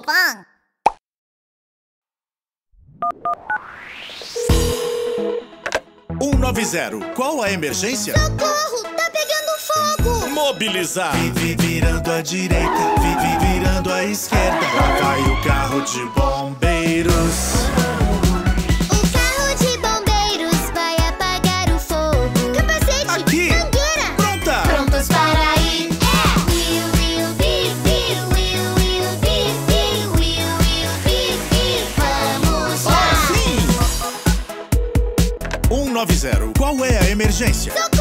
Pinkfong. Qual a emergência? Socorro, tá pegando fogo. Mobilizar. Virando à direita, virando à esquerda. Lá vai o carro de bombeiros. O carro de bombeiros vai apagar o fogo. Capacete, Aqui. mangueira. Pronta. Prontos para ir. Will, will, be, will, will, will, be, will, be. Vamos lá. Sim! 190. Qual é a emergência? Socorro!